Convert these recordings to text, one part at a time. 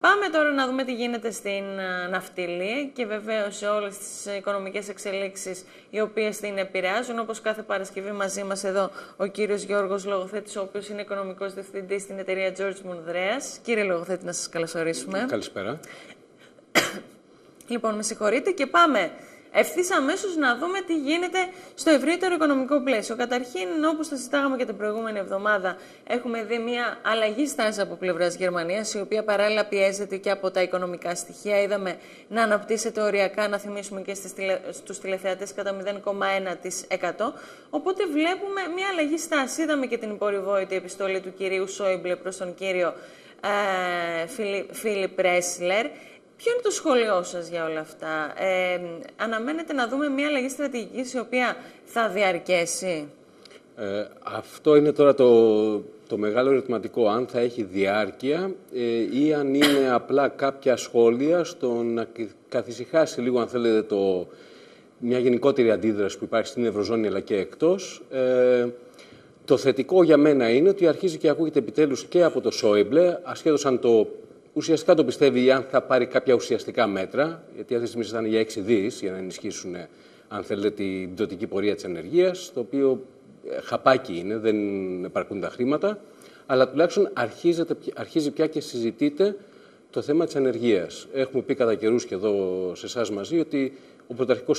Πάμε τώρα να δούμε τι γίνεται στην ναυτιλία και βεβαίως σε όλες τις οικονομικές εξελίξεις οι οποίες την επηρεάζουν. Όπως κάθε Παρασκευή μαζί μας εδώ ο κύριος Γιώργος Λογοθέτης, ο οποίος είναι οικονομικός διευθυντής στην εταιρεία George Mundraeas. Κύριε Λογοθέτη, να σας καλωσορίσουμε. Καλησπέρα. Λοιπόν, με συγχωρείτε και πάμε ευθύς αμέσως να δούμε τι γίνεται στο ευρύτερο οικονομικό πλαίσιο. Καταρχήν, όπως το συζητάγαμε και την προηγούμενη εβδομάδα, έχουμε δει μια αλλαγή στάση από πλευράς Γερμανίας, η οποία παράλληλα πιέζεται και από τα οικονομικά στοιχεία. Είδαμε να αναπτύσσεται οριακά, να θυμίσουμε και στους τηλεθεατές, κατά 0,1%. Οπότε βλέπουμε μια αλλαγή στάση. Είδαμε και την υπορρηβόητη επιστολή του κυρίου Σόιμπλε προς τον κύριο Φίλιπ Ρέσλερ. Ποιο είναι το σχόλιο σας για όλα αυτά? Αναμένετε να δούμε μια αλλαγή στρατηγικής η οποία θα διαρκέσει? Αυτό είναι τώρα το μεγάλο ερωτηματικό, αν θα έχει διάρκεια ή αν είναι απλά κάποια σχόλια στο να καθησυχάσει λίγο, αν θέλετε, μια γενικότερη αντίδραση που υπάρχει στην Ευρωζώνη αλλά και εκτός. Το θετικό για μένα είναι ότι αρχίζει και ακούγεται επιτέλους και από το Σόιμπλε, ασχέτως αν ουσιαστικά το πιστεύει ή αν θα πάρει κάποια ουσιαστικά μέτρα, γιατί αυτή τη στιγμή ήταν για 6 δις για να ενισχύσουν, αν θέλετε, την πτωτική πορεία της ενεργείας, το οποίο χαπάκι είναι, δεν επαρκούν τα χρήματα, αλλά τουλάχιστον αρχίζει πια και συζητείται το θέμα της ενεργείας. Έχουμε πει κατά καιρούς και εδώ σε εσάς μαζί ότι ο πρωταρχικός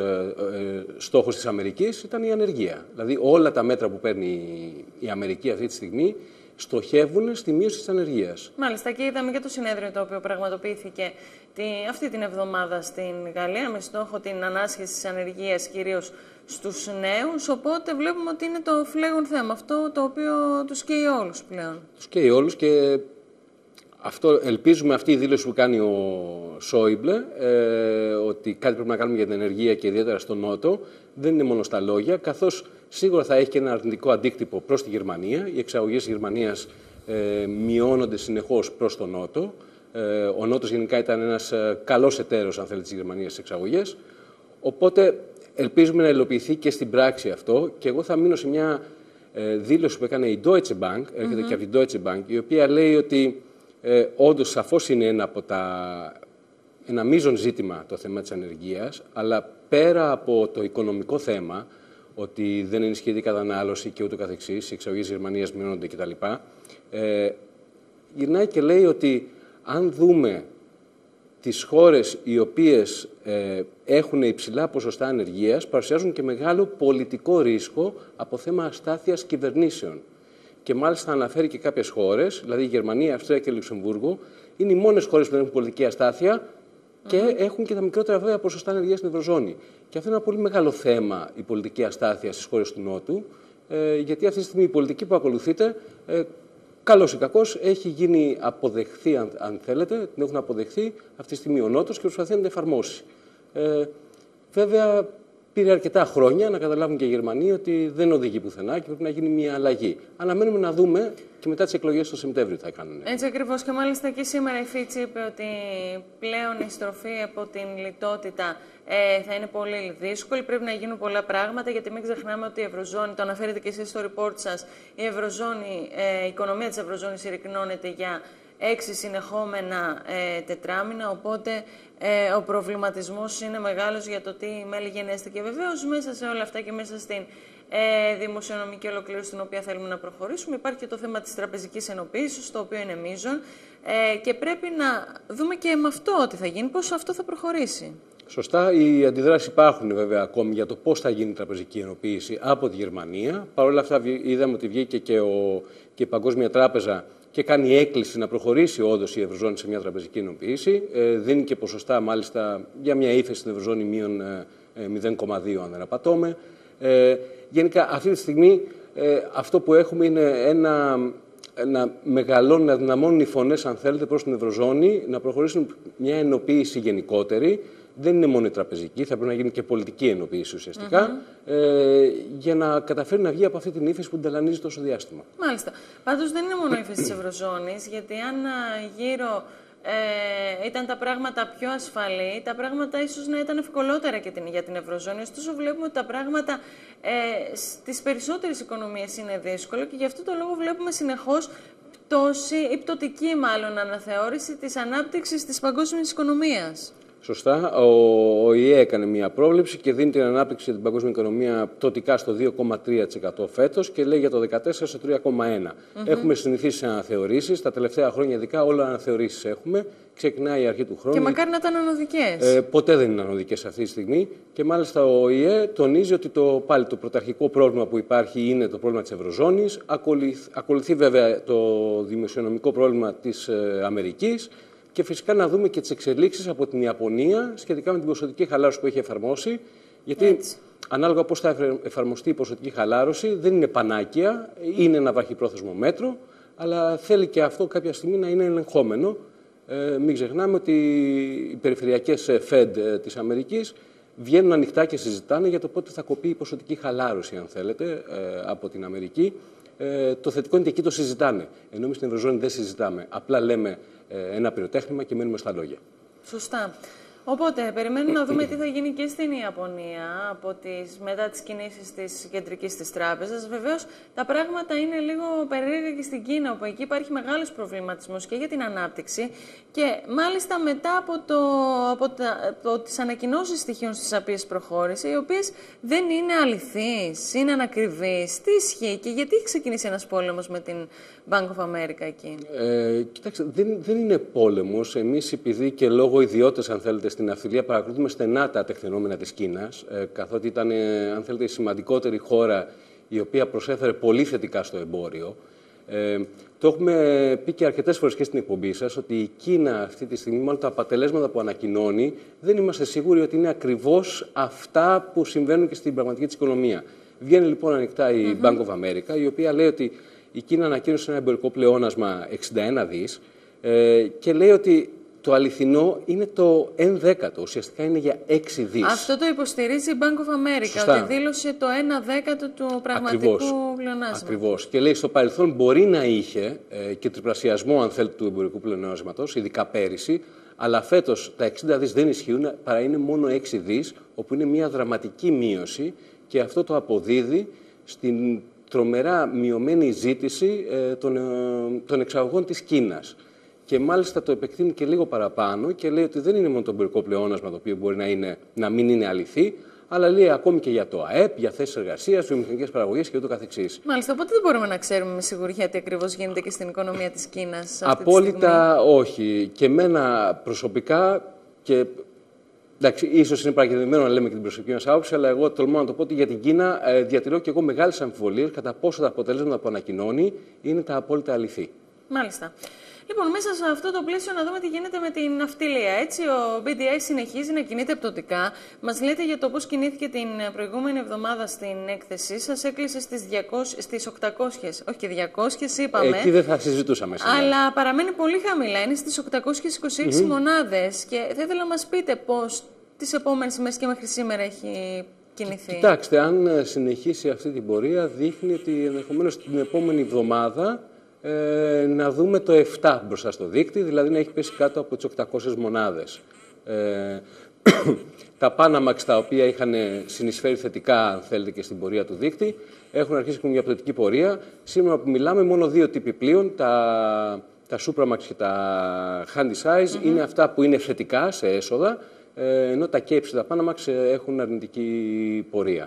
στόχος της Αμερικής ήταν η ανεργία. Δηλαδή όλα τα μέτρα που παίρνει η Αμερική αυτή τη στιγμή στοχεύουν στη μείωση της ανεργίας. Μάλιστα, και είδαμε και το συνέδριο το οποίο πραγματοποιήθηκε αυτή την εβδομάδα στην Γαλλία με στόχο την ανάσχεση της ανεργίας κυρίως στους νέους, οπότε βλέπουμε ότι είναι το φλέγον θέμα αυτό το οποίο τους καίει όλους πλέον. Τους καίει όλους και ελπίζουμε αυτή η δήλωση που κάνει ο Σόιμπλε ότι κάτι πρέπει να κάνουμε για την ενεργεία και ιδιαίτερα στον Νότο δεν είναι μόνο στα λόγια, καθώς σίγουρα θα έχει και ένα αρνητικό αντίκτυπο προς τη Γερμανία. Οι εξαγωγές της Γερμανίας μειώνονται συνεχώς προς τον Νότο. Ο Νότος γενικά ήταν ένας καλός εταίρος, αν θέλετε, της Γερμανίας στις εξαγωγές. Οπότε ελπίζουμε να υλοποιηθεί και στην πράξη αυτό. Και εγώ θα μείνω σε μια δήλωση που έκανε η Deutsche Bank, έρχεται και από την Deutsche Bank, η οποία λέει ότι όντως σαφώς είναι ένα μείζον ζήτημα το θέμα της ανεργίας, αλλά πέρα από το οικονομικό θέμα, ότι δεν ενισχύεται η κατανάλωση και ούτω καθεξής, οι εξαγωγές της Γερμανίας μειώνονται κτλ. Γυρνάει και λέει ότι αν δούμε τις χώρες οι οποίες έχουν υψηλά ποσοστά ανεργίας, παρουσιάζουν και μεγάλο πολιτικό ρίσκο από θέμα αστάθειας κυβερνήσεων. Και μάλιστα αναφέρει και κάποιες χώρες, δηλαδή η Γερμανία, η Αυστρία και το Λουξεμβούργο, είναι οι μόνες χώρες που δεν έχουν πολιτική αστάθεια και έχουν και τα μικρότερα βέβαια ποσοστά ανεργίας στην Ευρωζώνη. Και αυτό είναι ένα πολύ μεγάλο θέμα, η πολιτική αστάθεια στις χώρες του Νότου, γιατί αυτή τη στιγμή η πολιτική που ακολουθείται, καλώς ή κακώς, έχει γίνει αποδεχθεί, αν θέλετε, την έχουν αποδεχθεί αυτή τη στιγμή ο Νότος και προσπαθεί να την εφαρμόσει. Βέβαια, πήρε αρκετά χρόνια να καταλάβουν και οι Γερμανοί ότι δεν οδηγεί πουθενά και πρέπει να γίνει μια αλλαγή. Αναμένουμε να δούμε και μετά τις εκλογές το Σεπτέμβριο τι θα κάνουν. Έτσι ακριβώς, και μάλιστα και σήμερα η Fitch είπε ότι πλέον η στροφή από την λιτότητα θα είναι πολύ δύσκολη. Πρέπει να γίνουν πολλά πράγματα, γιατί μην ξεχνάμε ότι η Ευρωζώνη, το αναφέρετε και εσείς στο report σας, η οικονομία της Ευρωζώνης συρρυκνώνεται για 6 συνεχόμενα τετράμινα, οπότε ο προβληματισμός είναι μεγάλος για το τι μέλη γενέστε. Και βεβαίως μέσα σε όλα αυτά και μέσα στην δημοσιονομική ολοκλήρωση στην οποία θέλουμε να προχωρήσουμε υπάρχει και το θέμα της τραπεζικής ενοποίησης, το οποίο είναι μείζον και πρέπει να δούμε και με αυτό τι θα γίνει, πώς αυτό θα προχωρήσει. Σωστά. Οι αντιδράσεις υπάρχουν βέβαια ακόμη για το πώς θα γίνει η τραπεζική ενοποίηση από τη Γερμανία. Παρ' όλα αυτά είδαμε ότι βγήκε και η Παγκόσμια Τράπεζα και κάνει έκκληση να προχωρήσει όντως η Ευρωζώνη σε μια τραπεζική ενοποίηση. Δίνει και ποσοστά μάλιστα για μια ύφεση στην Ευρωζώνη μείον 0,2 αν δεν απατώμε. Γενικά αυτή τη στιγμή αυτό που έχουμε είναι να μεγαλώνουν, να δυναμώνουν οι φωνές, αν θέλετε, προς την Ευρωζώνη, να προχωρήσουν μια ενοποίηση γενικότερη. Δεν είναι μόνο η τραπεζική, θα πρέπει να γίνει και πολιτική ενοποίηση ουσιαστικά, για να καταφέρει να βγει από αυτή την ύφεση που την ταλανίζει τόσο διάστημα. Μάλιστα. Πάντως δεν είναι μόνο η ύφεση της Ευρωζώνης, γιατί αν γύρω ήταν τα πράγματα πιο ασφαλή, τα πράγματα ίσως να ήταν ευκολότερα και για την Ευρωζώνη. Ωστόσο βλέπουμε ότι τα πράγματα στις περισσότερες οικονομίες είναι δύσκολα και γι' αυτό το λόγο βλέπουμε συνεχώς πτώση ή πτωτική μάλλον αναθεώρηση της ανάπτυξης της παγκόσμιας οικονομίας. Σωστά. Ο ΟΗΕ έκανε μια πρόβλεψη και δίνει την ανάπτυξη για την παγκόσμια οικονομία πτωτικά στο 2,3% φέτος και λέει για το 2014 στο 3,1%. Έχουμε συνηθίσει σε αναθεωρήσεις. Τα τελευταία χρόνια ειδικά όλα αναθεωρήσεις έχουμε. Ξεκινάει η αρχή του χρόνου. Και μακάρι να ήταν ανωδικές. Ποτέ δεν είναι ανωδικές αυτή τη στιγμή. Και μάλιστα ο ΟΗΕ τονίζει ότι πάλι το πρωταρχικό πρόβλημα που υπάρχει είναι το πρόβλημα της Ευρωζώνης. Ακολουθεί βέβαια το δημοσιονομικό πρόβλημα της Αμερικής. Και φυσικά να δούμε και τις εξελίξεις από την Ιαπωνία σχετικά με την ποσοτική χαλάρωση που έχει εφαρμόσει. Γιατί ανάλογα πώς θα εφαρμοστεί η ποσοτική χαλάρωση δεν είναι πανάκια, είναι ένα βραχυπρόθεσμο μέτρο, αλλά θέλει και αυτό κάποια στιγμή να είναι ελεγχόμενο. Μην ξεχνάμε ότι οι περιφερειακές Fed της Αμερικής βγαίνουν ανοιχτά και συζητάνε για το πότε θα κοπεί η ποσοτική χαλάρωση, αν θέλετε, από την Αμερική. Το θετικό είναι ότι εκεί το συζητάνε. Ενώ εμείς στην Ευρωζώνη δεν συζητάμε. Απλά λέμε ένα πυροτέχνημα και μένουμε στα λόγια. Σωστά. Οπότε, περιμένουμε να δούμε τι θα γίνει και στην Ιαπωνία μετά τις κινήσεις της Κεντρικής της Τράπεζας. Βεβαίως, τα πράγματα είναι λίγο περίεργα και στην Κίνα, όπου εκεί υπάρχει μεγάλος προβληματισμός και για την ανάπτυξη. Και μάλιστα μετά από τις ανακοινώσεις στοιχείων στις οποίες προχώρησε, οι οποίες δεν είναι αληθείς, είναι ανακριβείς. Τι ισχύει και γιατί έχει ξεκινήσει ένας πόλεμος με την Bank of America εκεί? Κοιτάξτε, δεν είναι πόλεμος. Εμείς, επειδή και λόγω ιδιότητας, αν θέλετε, στην ναυτιλία παρακολουθούμε στενά τα τεκτενόμενα της Κίνας, καθότι ήταν, αν θέλετε, η σημαντικότερη χώρα η οποία προσέφερε πολύ θετικά στο εμπόριο. Το έχουμε πει και αρκετές φορές και στην εκπομπή σας, ότι η Κίνα αυτή τη στιγμή, μάλλον τα αποτελέσματα που ανακοινώνει, δεν είμαστε σίγουροι ότι είναι ακριβώς αυτά που συμβαίνουν και στην πραγματική της οικονομία. Βγαίνει λοιπόν ανοιχτά η Bank of America, η οποία λέει ότι η Κίνα ανακοίνωσε ένα εμπορικό πλεόνασμα 61 δις και λέει ότι το αληθινό είναι το 1/10, ουσιαστικά είναι για 6 δις. Αυτό το υποστηρίζει η Bank of America, Σωστά. ότι δήλωσε το 1/10 του πραγματικού πλεονάσματος. Ακριβώς. Και λέει στο παρελθόν μπορεί να είχε και τριπλασιασμό, αν θέλετε, του εμπορικού πλεονάσματος, ειδικά πέρυσι, αλλά φέτος τα 60 δις δεν ισχύουν, παρά είναι μόνο 6 δις, όπου είναι μια δραματική μείωση και αυτό το αποδίδει στην τρομερά μειωμένη ζήτηση των εξαγωγών της Κίνας. Και μάλιστα το επεκτείνει και λίγο παραπάνω και λέει ότι δεν είναι μόνο το εμπορικό πλεόνασμα το οποίο μπορεί να μην είναι αληθή, αλλά λέει ακόμη και για το ΑΕΠ, για θέσεις εργασίας, βιομηχανικές παραγωγές και ούτω καθεξής. Μάλιστα, οπότε δεν μπορούμε να ξέρουμε με σιγουριά τι ακριβώς γίνεται και στην οικονομία της Κίνας. Απόλυτα όχι. Και εμένα προσωπικά, και εντάξει, ίσως είναι παρακινδυμένο να λέμε και την προσωπική μας άποψη, αλλά εγώ τολμώ να το πω ότι για την Κίνα διατηρώ και εγώ μεγάλες αμφιβολίες κατά πόσο τα αποτελέσματα που ανακοινώνει είναι τα απόλυτα αληθή. Μάλιστα. Λοιπόν, μέσα σε αυτό το πλαίσιο να δούμε τι γίνεται με την ναυτιλία. Έτσι, ο BDI συνεχίζει να κινείται πτωτικά. Μας λέτε για το πώς κινήθηκε την προηγούμενη εβδομάδα στην έκθεσή σας. Έκλεισε στις 800, όχι και 200 είπαμε. Εκεί δεν θα συζητούσαμε σήμερα. Αλλά παραμένει πολύ χαμηλά, είναι στις 826 μονάδες. Και θα ήθελα να μας πείτε πώς τις επόμενες ημέρες και μέχρι σήμερα έχει κινηθεί. Κοιτάξτε, αν συνεχίσει αυτή την πορεία, δείχνει ότι ενδεχομένως την επόμενη εβδομάδα να δούμε το 7 μπροστά στο δείκτη, δηλαδή να έχει πέσει κάτω από τις 800 μονάδες. Τα Panamax, τα οποία είχαν συνεισφέρει θετικά, αν θέλετε, και στην πορεία του δείκτη, έχουν αρχίσει και μια πτωτική πορεία. Σήμερα που μιλάμε, μόνο δύο τύποι πλοίων, τα Supramax και τα Handysize, είναι αυτά που είναι θετικά σε έσοδα, ενώ τα Capes και τα Panamax έχουν αρνητική πορεία.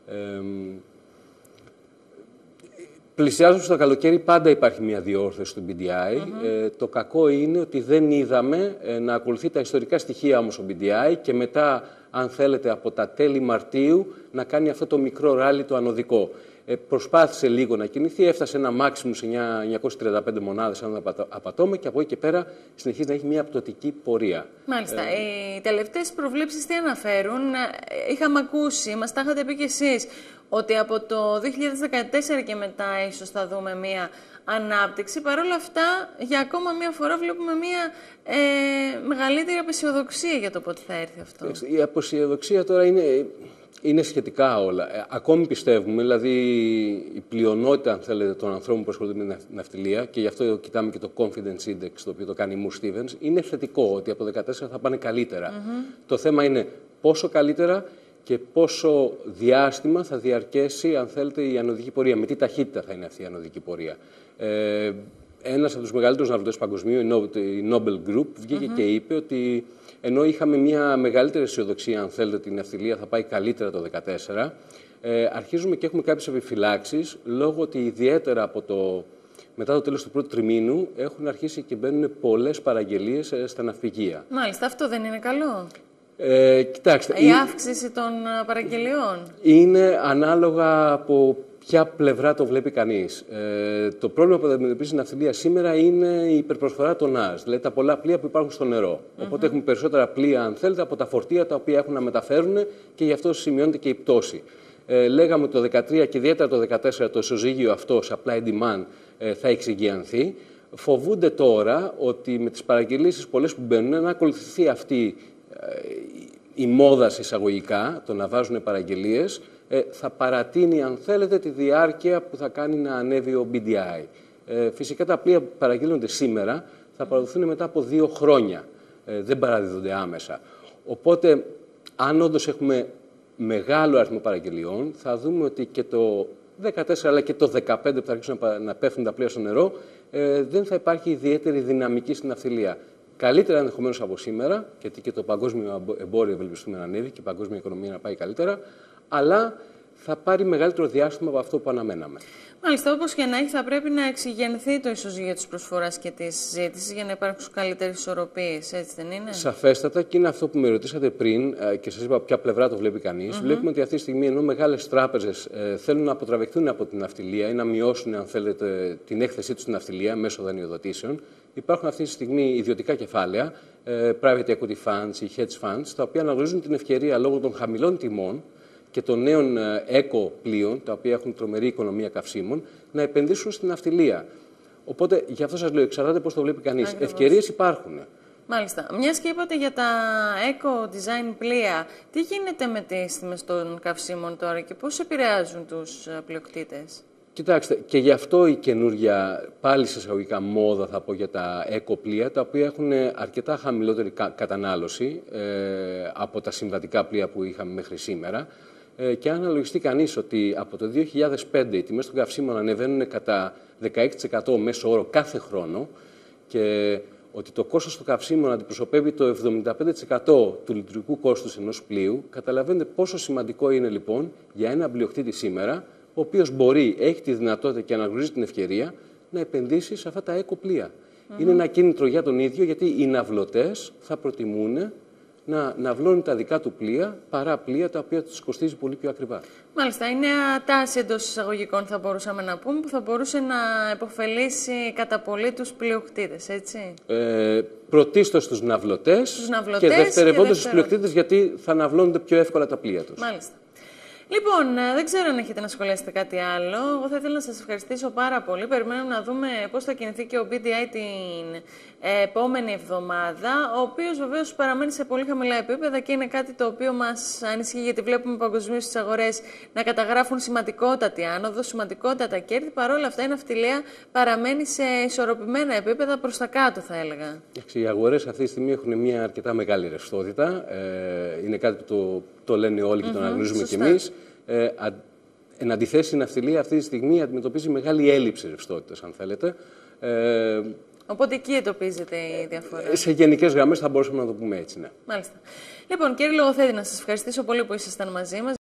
Πλησιάζοντας στο καλοκαίρι πάντα υπάρχει μια διόρθωση του BDI. Το κακό είναι ότι δεν είδαμε να ακολουθεί τα ιστορικά στοιχεία όμως ο BDI και μετά, αν θέλετε, από τα τέλη Μαρτίου να κάνει αυτό το μικρό ράλι το ανωδικό. Προσπάθησε λίγο να κινηθεί, έφτασε ένα maximum σε 935 μονάδες, αν δεν απατώμε, και από εκεί και πέρα συνεχίζει να έχει μια πτωτική πορεία. Μάλιστα. Οι τελευταίες προβλέψεις τι αναφέρουν? Είχαμε ακούσει, μας τα είχατε πει κι εσείς, ότι από το 2014 και μετά ίσως θα δούμε μια ανάπτυξη. Παρ' όλα αυτά, για ακόμα μια φορά βλέπουμε μια μεγαλύτερη απεσιοδοξία για το πότε θα έρθει αυτό. Η απεσιοδοξία τώρα είναι σχετικά όλα. Ακόμη πιστεύουμε, δηλαδή η πλειονότητα, αν θέλετε, των ανθρώπων που ασχολούνται με την ναυτιλία, και γι' αυτό κοιτάμε και το Confidence Index, το οποίο το κάνει η Moore Stevens, είναι θετικό ότι από το 2014 θα πάνε καλύτερα. Το θέμα είναι πόσο καλύτερα και πόσο διάστημα θα διαρκέσει, αν θέλετε, η ανωδική πορεία. Με τι ταχύτητα θα είναι αυτή η ανωδική πορεία. ένας από τους μεγαλύτερους ναυλωτές παγκοσμίου, η Nobel Group, βγήκε και είπε ότι ενώ είχαμε μια μεγαλύτερη αισιοδοξία, αν θέλετε, ότι η ναυτιλία θα πάει καλύτερα το 2014, αρχίζουμε και έχουμε κάποιες επιφυλάξεις, λόγω ότι ιδιαίτερα μετά το τέλος του πρώτου τριμήνου έχουν αρχίσει και μπαίνουν πολλές παραγγελίες στα ναυπηγεία. Μάλιστα, αυτό δεν είναι καλό? Κοιτάξτε, η αύξηση των παραγγελιών είναι ανάλογα από ποια πλευρά το βλέπει κανείς. Το πρόβλημα που αντιμετωπίζει η ναυτιλία σήμερα είναι η υπερπροσφορά τονάζ, δηλαδή τα πολλά πλοία που υπάρχουν στο νερό. Οπότε έχουμε περισσότερα πλοία, αν θέλετε, από τα φορτία τα οποία έχουν να μεταφέρουν και γι' αυτό σημειώνεται και η πτώση. Λέγαμε το 2013 και ιδιαίτερα το 2014 το ισοζύγιο αυτό, supply demand, θα εξηγιανθεί. Φοβούνται τώρα ότι με τις παραγγελίες πολλές που μπαίνουν, να ακολουθηθεί αυτή η μόδα εισαγωγικά, το να βάζουν παραγγελίες, θα παρατείνει, αν θέλετε, τη διάρκεια που θα κάνει να ανέβει ο BDI. Φυσικά τα πλοία που παραγγέλνονται σήμερα θα παραδοθούν μετά από 2 χρόνια. Δεν παραδίδονται άμεσα. Οπότε, αν όντως έχουμε μεγάλο αριθμό παραγγελιών, θα δούμε ότι και το 2014 αλλά και το 2015 που θα αρχίσουν να πέφτουν τα πλοία στο νερό, δεν θα υπάρχει ιδιαίτερη δυναμική στην ναυτιλία. Καλύτερα ενδεχομένως από σήμερα, γιατί και το παγκόσμιο εμπόριο ευελπιστούμε να ανέβει και η παγκόσμια οικονομία να πάει καλύτερα, αλλά θα πάρει μεγαλύτερο διάστημα από αυτό που αναμέναμε. Μάλιστα, όπως και να έχει, θα πρέπει να εξηγενθεί το ισοζύγιο της προσφοράς και της ζήτησης για να υπάρξουν καλύτερες ισορροπίες, έτσι δεν είναι? Σαφέστατα, και είναι αυτό που με ρωτήσατε πριν και σας είπα από ποια πλευρά το βλέπει κανείς. Βλέπουμε ότι αυτή τη στιγμή, ενώ μεγάλες τράπεζες θέλουν να αποτραβεχθούν από την ναυτιλία ή να μειώσουν, αν θέλετε, την έκθεσή τους στην ναυτιλία μέσω δανειοδοτήσεων, υπάρχουν αυτή τη στιγμή ιδιωτικά κεφάλαια, private equity funds ή hedge funds, τα οποία αναγνωρίζουν την ευκαιρία λόγω των χαμηλών τιμών και των νέων eco-πλοίων, τα οποία έχουν τρομερή οικονομία καυσίμων, να επενδύσουν στην ναυτιλία. Οπότε, γι' αυτό σας λέω, εξαρτάται πώς το βλέπει κανείς. Ευκαιρίες υπάρχουν. Μάλιστα. Μιας και είπατε για τα eco-design πλοία, τι γίνεται με τις τιμές των καυσίμων τώρα και πώς επηρεάζουν τους πλειοκτήτες? Κοιτάξτε, και γι' αυτό η καινούργια, πάλι σε εισαγωγικά μόδα θα πω για τα eco-πλοία, τα οποία έχουν αρκετά χαμηλότερη κατανάλωση από τα συμβατικά πλοία που είχαμε μέχρι σήμερα. Και αν αναλογιστεί κανείς ότι από το 2005 οι τιμές των καυσίμων ανεβαίνουν κατά 16% μέσο όρο κάθε χρόνο και ότι το κόστος των καυσίμων αντιπροσωπεύει το 75% του λειτουργικού κόστους ενός πλοίου, καταλαβαίνετε πόσο σημαντικό είναι λοιπόν για ένα πλειοκτήτη σήμερα, ο οποίος έχει τη δυνατότητα και αναγνωρίζει την ευκαιρία να επενδύσει σε αυτά τα eco-πλοία. Είναι ένα κίνητρο για τον ίδιο, γιατί οι ναυλωτές θα προτιμούν να ναυλώνουν τα δικά του πλοία παρά πλοία τα οποία τους κοστίζει πολύ πιο ακριβά. Μάλιστα, είναι μια τάση εντός εισαγωγικών, θα μπορούσαμε να πούμε, που θα μπορούσε να επωφελήσει κατά πολύ τους πλειοκτήτες, έτσι. Πρωτίστως τους ναυλωτές και δευτερευόντως τους πλειοκτήτες, γιατί θα ναυλώνονται πιο εύκολα τα πλοία τους. Μάλιστα. Λοιπόν, δεν ξέρω αν έχετε να σχολιάσετε κάτι άλλο. Εγώ θα ήθελα να σας ευχαριστήσω πάρα πολύ. Περιμένουμε να δούμε πώς θα κινηθεί και ο BDI την επόμενη εβδομάδα, ο οποίος βεβαίως παραμένει σε πολύ χαμηλά επίπεδα και είναι κάτι το οποίο μας ανησυχεί, γιατί βλέπουμε παγκοσμίως στις αγορές να καταγράφουν σημαντικότατη άνοδο, σημαντικότατα κέρδη. Παρ' όλα αυτά η ναυτιλία παραμένει σε ισορροπημένα επίπεδα προς τα κάτω, θα έλεγα. Οι αγορές αυτή τη στιγμή έχουν μια αρκετά μεγάλη ρευστότητα. Είναι κάτι που το λένε όλοι και το αναγνωρίζουμε κι εμείς. Εν αντιθέσει, η ναυτιλία αυτή τη στιγμή αντιμετωπίζει μεγάλη έλλειψη ρευστότητας, αν θέλετε. Οπότε εκεί εντοπίζεται η διαφορά. Σε γενικές γραμμές θα μπορούσαμε να το πούμε έτσι, ναι. Μάλιστα. Λοιπόν, κύριε Λογοθέτη, να σας ευχαριστήσω πολύ που ήσασταν μαζί μας.